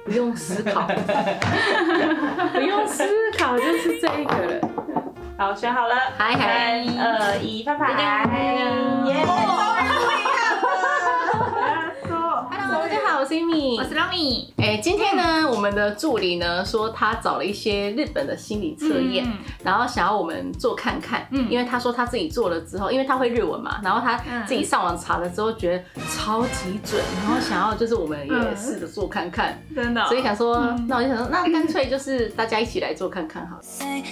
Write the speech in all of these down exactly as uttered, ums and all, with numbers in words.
不用思考，不用思考就是这一个了。 好，选好了， 嗨嗨三二一，拍拍，耶！ Hello， 大家好，我是 Amy， 我是 Romy。 哎，今天呢，我们的助理呢说他找了一些日本的心理测验，嗯、然后想要我们做看看，嗯、因为他说他自己做了之后，因为他会日文嘛，然后他自己上网查了之后觉得超级准，然后想要就是我们也试着做看看， 嗯、真的、哦， 所以想说，嗯、那我就想说，那干脆就是大家一起来做看看好了。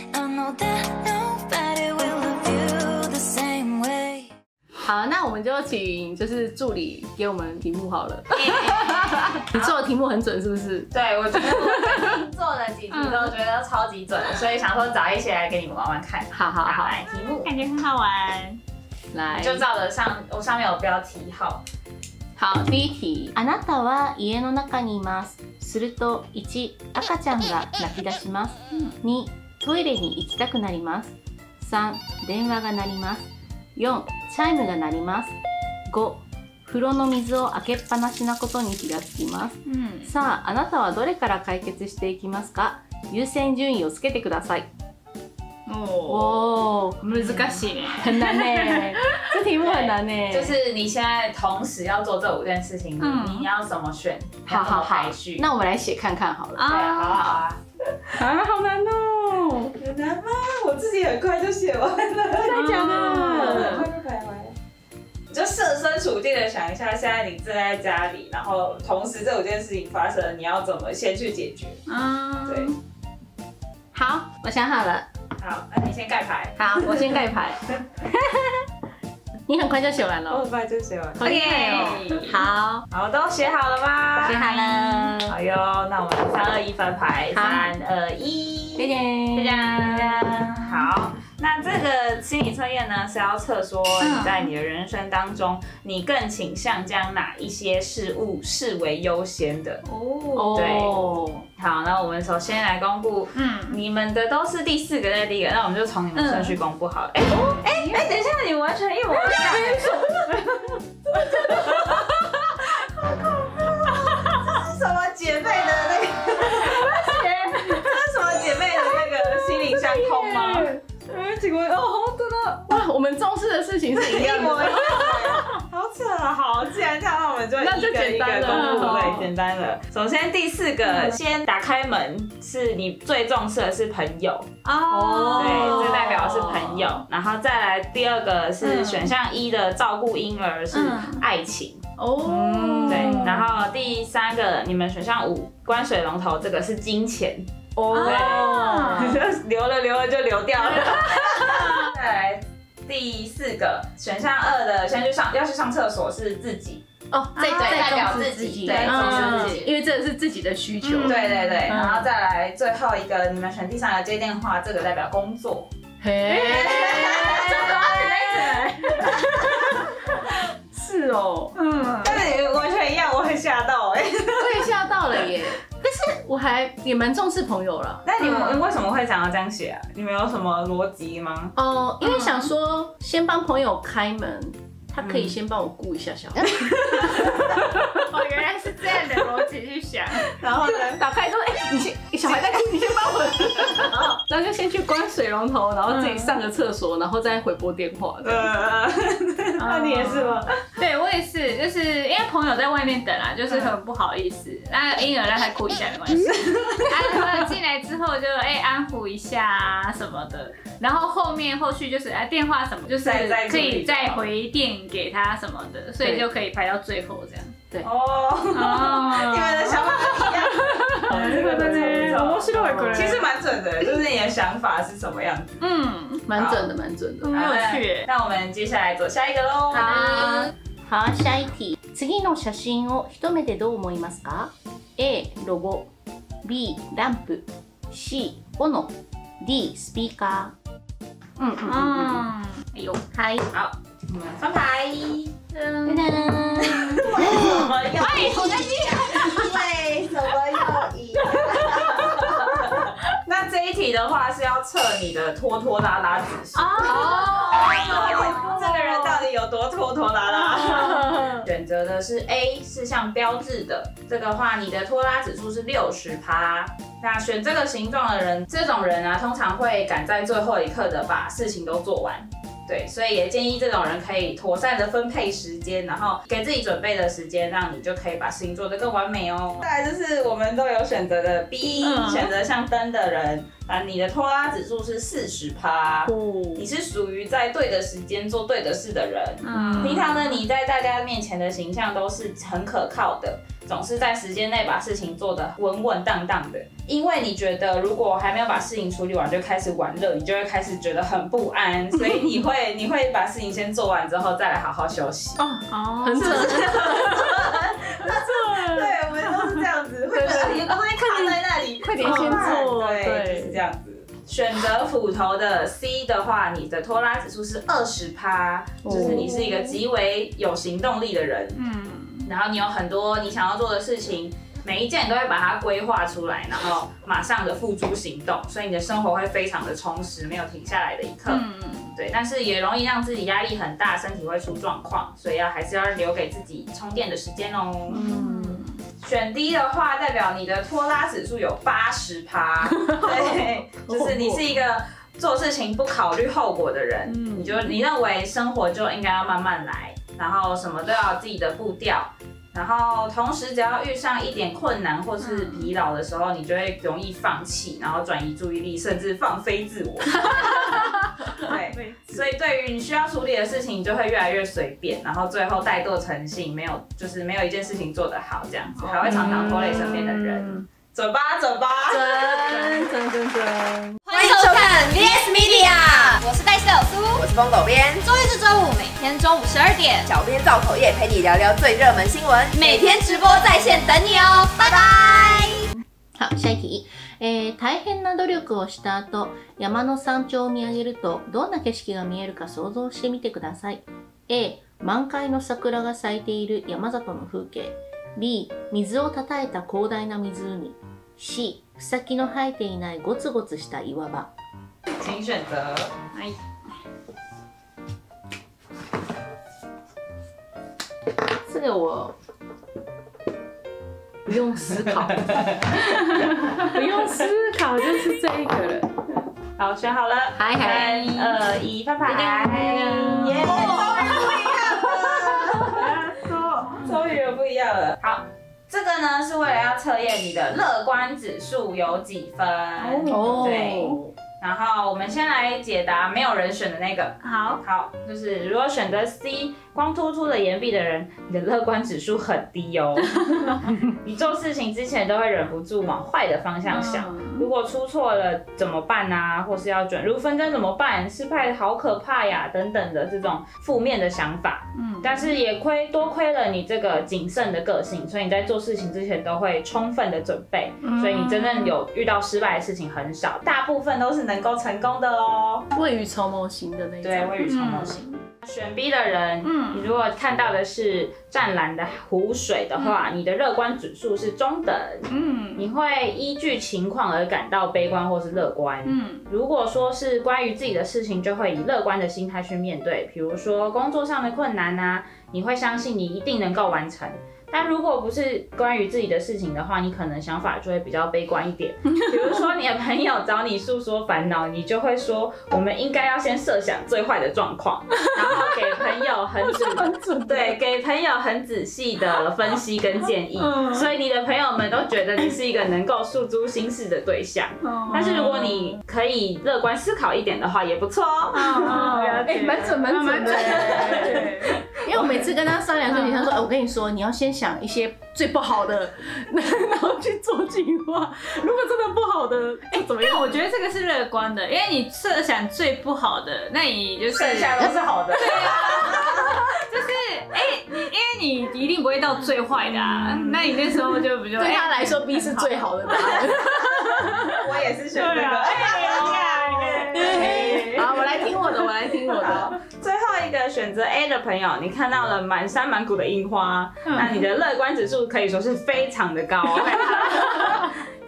好，那我们就请就是助理给我们题目好了。你做的题目很准是不是？ 对，我觉得我做的几题都觉得超级准，所以想说找一些来给你们玩玩看。 好好好， 来题目， 感觉很好玩。 来， 就照着上，我上面有标题号。 好，第一題。あなたは家の中にいます。するといち、赤ちゃんが泣き出します。に、トイレに行きたくなります。さん、電話が鳴ります。よん、チャイムが鳴ります。ご、風呂の水を開けっぱなしなことに気がつきます。うん、さあ、あなたはどれから解決していきますか？優先順位をつけてください。 哦，難しいね， 很难呢，这题目很难呢。 就是你现在同时要做这五件事情，嗯、你要怎么选？ 好好好， 排序。 那我们来写看看好了。 对啊，好好啊。 啊，好难哦！ 很难吗？我自己很快就写完了，真的假的？ 快就排完了。你就设身处地的想一下，现在你正在家里，然后同时这五件事情发生了，你要怎么先去解决？嗯，对。 好，我想好了。 好，那你先盖牌。 好，我先盖牌。你很快就写完了。 我很快就写完了。 好厉害哦！好， 好，都写好了吗？ 写好了。 好哟，那我们三二一翻牌，三二一， 再见， 再见。好，那这个心理测验呢是要测说你在你的人生当中，你更倾向将哪一些事物视为优先的？哦，对。好，那我们首先来公布，嗯，你们的都是第四个在第一个，那我们就从你们顺序公布好了。哎哎哎，等一下，你们完全一模一样。这是什么姐妹的那个？这是什么姐妹的那个心灵相通吗？ 嗯，请问哦，真的哇，我们重视的事情是一样的。 好扯啊！好，既然这样，那我们就一个一个公布，对，简单了。首先第四个，先打开门，是你最重视的是朋友哦，对，这代表是朋友。然后再来第二个是选项一的照顾婴儿是爱情哦，对。然后第三个你们选项五关水龙头这个是金钱哦，对，流了流了就流掉了。再来。第四个选项二的，先去上要去上厕所是自己哦， 这代表自己，对，重视自己， 因为这个是自己的需求。 对对对，然后再来最后一个，你们选第三个接电话，这个代表工作。嘿， 是哦， 嗯，但是你完全一样，我很吓到哎， 我也吓到了耶。但是我还也蛮重视朋友了。 那你们为什么会想要这样写啊？你们有什么逻辑吗？ 哦，因为想说先帮朋友开门，他可以先帮我顾一下小孩。 哦，原来是这样的逻辑去想。 然后呢，打开之后，哎，你先，小孩在哭，你先帮我。然后就先去关水龙头，然后自己上个厕所，然后再回拨电话。呃， 那你也是吗？ 对，我也是，就是因为朋友在外面等啊，就是很不好意思。那婴儿让他哭一下没关系。他进来之后就哎安抚一下啊什么的，然后后面后续就是哎电话什么，就是可以再回电给他什么的，所以就可以排到最后这样。 对哦，你们的想法不一样。这个真的面白い。其实蛮准的，就是你的想法是什么样子。 嗯，蛮准的，蛮准的， 很有趣。 那我们接下来走下一个喽。 好，好，下一題。次の写真を一目でどう思いますか？ A ロゴ、B ランプ、C 斧、D スピーカー。嗯嗯嗯，哎呦，嗨， 好，我们翻牌。 噔噔。 为什么要？ 哎，我在记。 为什么要赢？那这一题的话是要测你的拖拖拉拉指数。哦，这个人到底有多拖拖拉拉？选择的是 A， 是像标志的，这个话你的拖拉指数是六十趴。那选这个形状的人，这种人啊，通常会赶在最后一刻的把事情都做完。对，所以也建议这种人可以妥善的分配时间，然后给自己准备的时间，让你就可以把事情做得更完美哦。再来就是我们都有选择的 B，、嗯、选择像灯的人，啊，你的拖拉指数是四十趴，你是属于在对的时间做对的事的人。嗯，平常呢，你在大家面前的形象都是很可靠的，总是在时间内把事情做得稳稳当当的。因为你觉得如果还没有把事情处理完就开始玩乐，你就会开始觉得很不安，所以你会你会把事情先做完之后再来好好休息。哦哦，很准，很准。对，我们都是这样子，会把有个东西卡在那里， 快点先做。 对，就是这样子。选择斧头的 C 的话，你的拖拉指数是二十趴，就是你是一个极为有行动力的人。嗯，然后你有很多你想要做的事情。每一件你都会把它规划出来，然后马上的付诸行动，所以你的生活会非常的充实，没有停下来的一刻。嗯，对，但是也容易让自己压力很大，身体会出状况，所以要还是要留给自己充电的时间哦。嗯，选 D 的话，代表你的拖拉指数有八十趴，对，就是你是一个做事情不考虑后果的人，嗯、你就你认为生活就应该要慢慢来，然后什么都要有自己的步调。然后同时，只要遇上一点困难或是疲劳的时候，你就会容易放弃，然后转移注意力，甚至放飞自我。对，所以对于你需要处理的事情，你就会越来越随便，然后最后怠惰成性，没有就是没有一件事情做得好，这样子还会常常拖累身边的人。准吧，准吧， 准准准准！ 欢迎收看 V S Media， 我是戴斯有苏， 我是风狗编。 周一至周五每天中午十二点， 小编造口业陪你聊聊最热门新闻， 每天直播在线等你哦，拜拜。 好，下一題。えー、大変な努力をした後、山の山頂を見上げるとどんな景色が見えるか想像してみてください。A、満開の桜が咲いている山里の風景。B、水をたたえた広大な湖。C、草木の生えていないゴツゴツした岩場。 请选择。はい。 这个我不用思考，不用思考就是这一个了。 好，选好了。 嗨嗨， 三二一，拍拍。耶！终于有不一样了。好。这个呢是为了要测验你的乐观指数有几分哦。对，然后我们先来解答没有人选的那个。 好， 好，就是如果选择 C， 光秃秃的岩壁的人，你的乐观指数很低哦。你做事情之前都会忍不住往坏的方向想，嗯、如果出错了怎么办啊？或是要卷入纷争怎么办？失败好可怕呀，等等的这种负面的想法。嗯，但是也亏多亏了你这个谨慎的个性，所以你在做事情之前都会充分的准备，嗯、所以你真正有遇到失败的事情很少，大部分都是能够成功的哦。 未雨绸缪型的那种。 对，未雨绸缪型。嗯选 B 的人，嗯，你如果看到的是湛蓝的湖水的话，嗯、你的乐观指数是中等，嗯，你会依据情况而感到悲观或是乐观，嗯，如果说是关于自己的事情，就会以乐观的心态去面对，比如说工作上的困难啊，你会相信你一定能够完成。但如果不是关于自己的事情的话，你可能想法就会比较悲观一点。比如说你的朋友找你诉说烦恼，你就会说我们应该要先设想最坏的状况，然后给朋友很仔对给朋友很仔细的分析跟建议，所以你的朋友们都觉得你是一个能够诉诸心事的对象。但是如果你可以乐观思考一点的话，也不错哦。 哎，蛮准蛮准的。因为我每次跟他商量事情，他说：“哎，我跟你说，你要先想一些最不好的，然后去做计划。如果真的不好的，哎，怎么样？” 我觉得这个是乐观的，因为你设想最不好的，那你就是剩下都是好的。 对啊，就是哎，你因为你一定不会到最坏的啊，那你那时候就不就对他来说 B 是最好的答案。 我也是选这个。 好，我来听我的，我来听我的。 最后一个选择 A 的朋友，你看到了满山满谷的樱花，嗯、那你的乐观指数可以说是非常的高。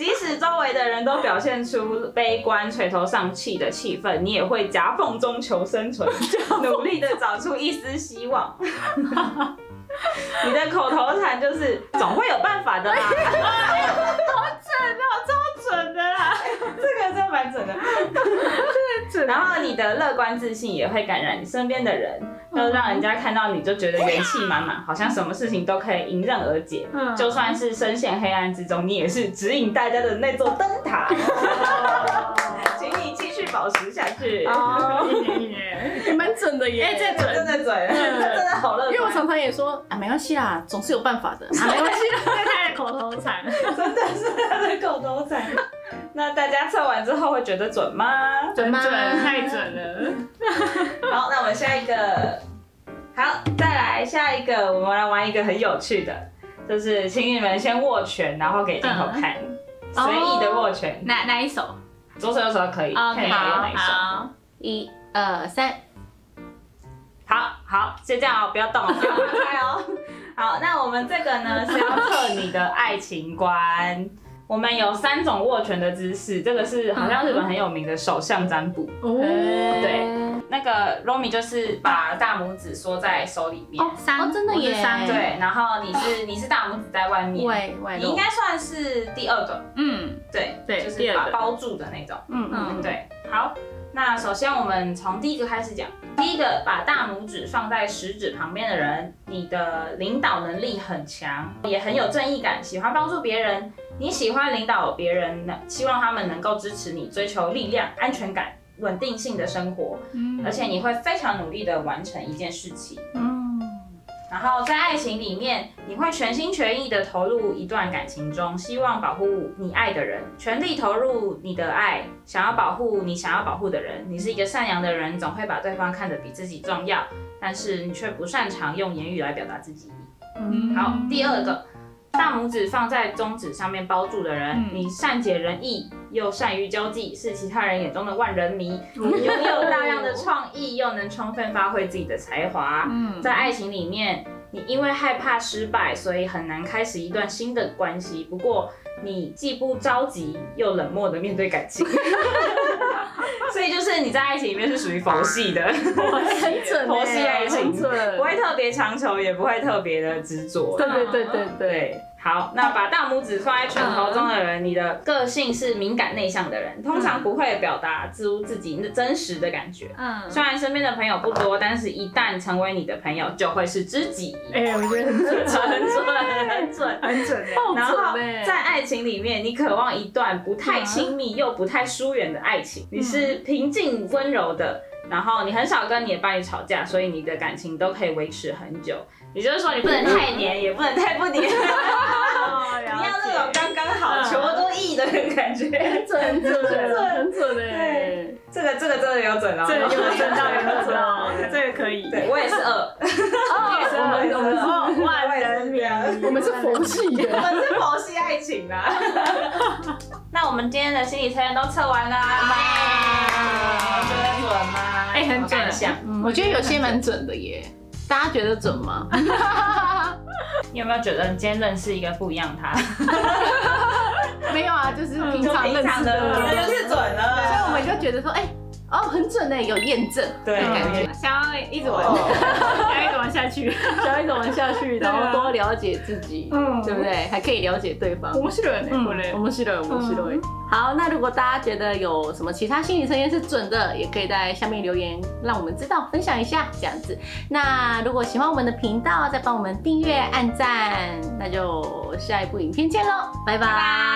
即使周围的人都表现出悲观、垂头丧气的气氛，你也会夹缝中求生存，努力的找出一丝希望。你的口头禅就是总会有办法的啦。 好准哦，超准的啦！ 这个真的蛮准的。然后你的乐观自信也会感染你身边的人，就让人家看到你就觉得元气满满，好像什么事情都可以迎刃而解。嗯、就算是深陷黑暗之中，你也是指引大家的那座灯塔。请你继续保持下去。 哦，也蛮准的耶！ 哎、欸，这准， 真的准，真的好乐观。 因为我常常也说啊，没关系啦，总是有办法的。 啊，没关系啦，这是他的口头禅， 真的是他的口头禅。那大家测完之后会觉得准吗？ 准准，太准了。 好，那我们下一个，好，再来下一个，我们来玩一个很有趣的，就是请你们先握拳，然后给镜头看，随、嗯、意的握拳。 哪哪一手？ 左手右手都可以。 OK， 好， 好， 一二三。 好好，就这样哦，不要动哦，不要放开哦。好，那我们这个呢是要测你的爱情观。我们有三种握拳的姿势，这个是好像日本很有名的手相占卜。哦、嗯，对，那个 Romy 就是把大拇指缩在手里面。 哦，三，哦、 真的耶。 对，然后你是你是大拇指在外面， 外外你应该算是第二个。嗯，对对， 就是把包住的那种。嗯嗯，对，好。那首先我们从第一个开始讲，第一个把大拇指放在食指旁边的人，你的领导能力很强，也很有正义感，喜欢帮助别人。你喜欢领导别人，希望他们能够支持你，追求力量、安全感、稳定性的生活，嗯、而且你会非常努力的完成一件事情。嗯。然后在爱情里面，你会全心全意的投入一段感情中，希望保护你爱的人，全力投入你的爱，想要保护你想要保护的人。你是一个善良的人，总会把对方看得比自己重要，但是你却不擅长用言语来表达自己。嗯，好，第二个，大拇指放在中指上面包住的人，嗯、你善解人意又善于交际，是其他人眼中的万人迷，拥有大量的创意，又能充分发挥自己的才华。嗯，在爱情里面，你因为害怕失败，所以很难开始一段新的关系。不过，你既不着急又冷漠的面对感情。所以就是你在爱情里面是属于佛系的， 很准， 佛系爱情，不会特别强求，也不会特别的执着。 对对对对对。好，那把大拇指放在拳头中的人，你的个性是敏感内向的人，通常不会表达出自己真实的感觉。嗯，虽然身边的朋友不多，但是一旦成为你的朋友，就会是知己。 哎、欸，我觉得很准， 很准，很准， 很准。 然后在爱情里面，你渴望一段不太亲密又不太疏远的爱情，你是平静温柔的。然后你很少跟你的伴侣吵架，所以你的感情都可以维持很久。也就是说，你不能太黏，也不能太不黏，你要那种刚刚好、求多义的感觉。 很准，很准，很准哎！ 这个这个真的有准哦， 这个有准到有准哦，这个可以。 对我也是二， 我也是二，我们是万人迷，我们是佛系的， 我们是佛系爱情啦。那我们今天的心理测验都测完啦，觉得准吗？ 哎，很准， 像我觉得有些蛮准的耶。大家觉得准吗？ 你有没有觉得你今天认识一个不一样他？ 没有啊，就是平常认识的， 那就是准了。 所以我们就觉得说，哎、欸，哦，很准呢，有验证， 对， 感觉想要一直玩，想要一直玩下去， 想要一直玩下去，然后多了解自己，嗯，对不对？还可以了解对方。 面白いね、これ。 面白い、面白い。好，那如果大家觉得有什么其他心理测验是准的，也可以在下面留言，让我们知道，分享一下这样子。那如果喜欢我们的频道，再帮我们订阅、按赞，那就下一部影片见喽，拜拜。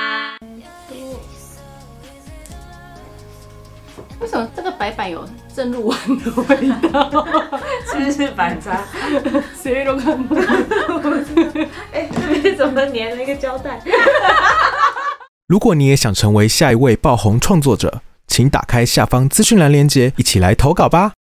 为什么这个白板有正露丸的味道？ 是不是反差？ 谁都看不到。 哎，这边怎么粘了一个胶带？ 如果你也想成为下一位爆红创作者，请打开下方资讯栏连结，一起来投稿吧。